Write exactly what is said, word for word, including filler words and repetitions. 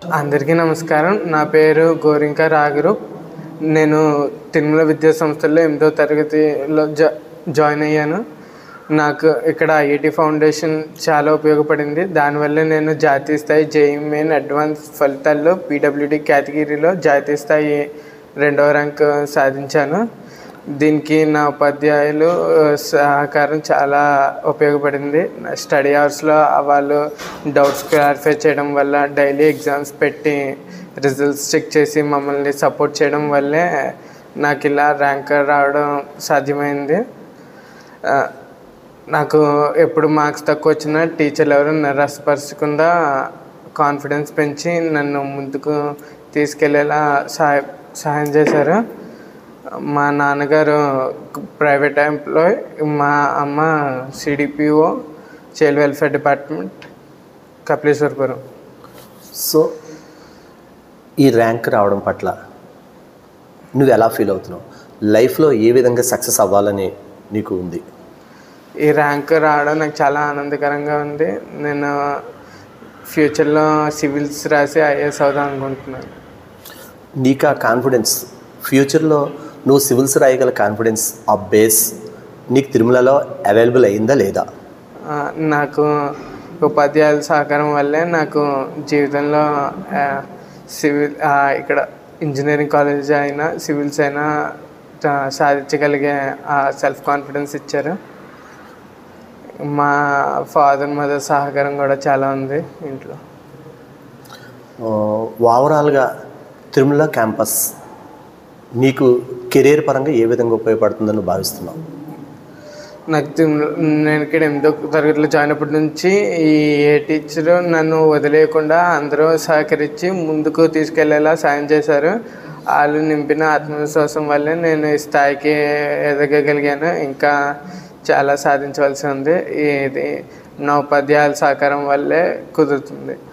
అందరికీ నమస్కారం. నా పేరు గోరింక రాఘురూప్. నేను తిరుమల విద్యా సంస్థల్లో ఎనిమిదో తరగతిలో జా జాయిన్ అయ్యాను. నాకు ఇక్కడ ఐఐటి ఫౌండేషన్ చాలా ఉపయోగపడింది. దానివల్ల నేను జాతీయ స్థాయి జేఈఈ మెయిన్ అడ్వాన్స్ ఫలితాల్లో పీడబ్ల్యూడీ కేటగిరీలో జాతీయ స్థాయి రెండవ ర్యాంక్ సాధించాను. దీనికి నా ఉపాధ్యాయులు సహకారం చాలా ఉపయోగపడింది. స్టడీ అవర్స్లో వాళ్ళు డౌట్స్ క్లారిఫై చేయడం వల్ల, డైలీ ఎగ్జామ్స్ పెట్టి రిజల్ట్స్ చెక్ చేసి మమ్మల్ని సపోర్ట్ చేయడం వల్లే నాకు ఇలా ర్యాంక్ రావడం సాధ్యమైంది. నాకు ఎప్పుడు మార్క్స్ తక్కువ వచ్చినా టీచర్లు ఎవరు నిరాశపరచకుండా కాన్ఫిడెన్స్ పెంచి నన్ను ముందుకు తీసుకెళ్ళేలా సహాయ సహాయం చేశారు. మా నాన్నగారు ప్రైవేట్ ఎంప్లాయ్, మా అమ్మ CDPO child welfare department, Kapileswarapuram. So ఈ ర్యాంక్ రావడం పట్ల నువ్వు ఎలా ఫీల్ అవుతున్నావు? లైఫ్లో ఏ విధంగా సక్సెస్ అవ్వాలని నీకు ఉంది? ఈ ర్యాంక్ రావడం నాకు చాలా ఆనందకరంగా ఉంది. నేను ఫ్యూచర్లో సివిల్స్ రాసి ఐఏఎస్ అవుదాం అనుకుంటున్నాను. నీకు ఆ కాన్ఫిడెన్స్, ఫ్యూచర్లో నువ్వు సివిల్స్ రాయగల కాన్ఫిడెన్స్ ఆ బేస్ నీకు తిరుమలలో అవైలబుల్ అయిందా లేదా? నాకు ఉపాధ్యాయుల సహకారం వల్లే నాకు జీవితంలో సివిల్ ఇక్కడ ఇంజనీరింగ్ కాలేజ్ అయినా సివిల్స్ అయినా సాధించగలిగే సెల్ఫ్ కాన్ఫిడెన్స్ ఇచ్చారు. మా ఫాదర్ మదర్ సహకారం కూడా చాలా ఉంది ఇంట్లో. ఓవరాల్గా తిరుమల క్యాంపస్ నీకు కెరీర్ పరంగా ఏ విధంగా ఉపయోగపడుతుందని భావిస్తున్నావు? నాకు నేను ఇక్కడ ఎనిమిదో తరగతిలో జాయిన్ అయినప్పటి నుంచి ఈ ఏ టీచరు నన్ను వదిలేయకుండా అందరూ సహకరించి ముందుకు తీసుకెళ్లేలా సాయం చేశారు. వాళ్ళు నింపిన ఆత్మవిశ్వాసం వల్లే నేను ఈ స్థాయికి ఎదగగలిగాను. ఇంకా చాలా సాధించవలసి ఉంది. ఇది నా ఉపాధ్యాయుల సహకారం వల్లే కుదురుతుంది.